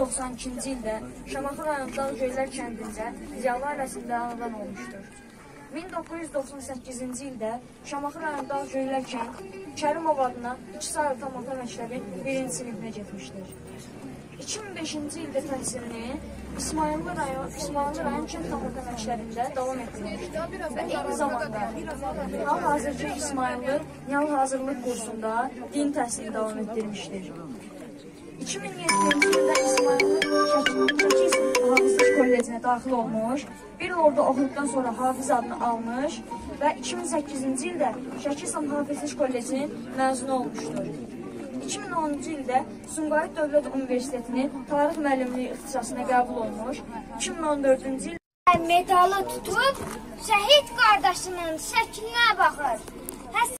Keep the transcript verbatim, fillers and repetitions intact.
doxsan ikinci ildə Şamaxı rayonu Dağgöylər kəndində ziyalı ailəsində anadan olmuşdur. min doqquz yüz doxsan səkkizinci ildə Şamaxı rayonu Dağgöylər kənd Kərimov adına iki saylı tam orta məktəbi birinci sinifinə getmişdir. iki min beşinci ildə təhsilini İsmayıllı rayon, İsmayıllı rayon kənd tam orta məktəbində davam etdirmişdir və eyni zamanda hal-hazırki İsmayıllı yal hazırlıq kursunda din təhsili davam etdirmişdir. iki min yeddinci ildə İsmayıllı Şəki Hafizlik Kollecinə daxil olmuş, bir il orada oxuduqdan sonra Hafiz adını almış və iki min səkkizinci ildə Şəki İslam Hafizlik Kollecinin məzunu olmuşdur. iki min onuncu ildə Sumqayıt Dövlət Universitetinin tarix müəllimliyi ixtisasına qəbul olmuş, iki min on dördüncü ildə medalı tutub şəhid qardaşının şəklinə baxır.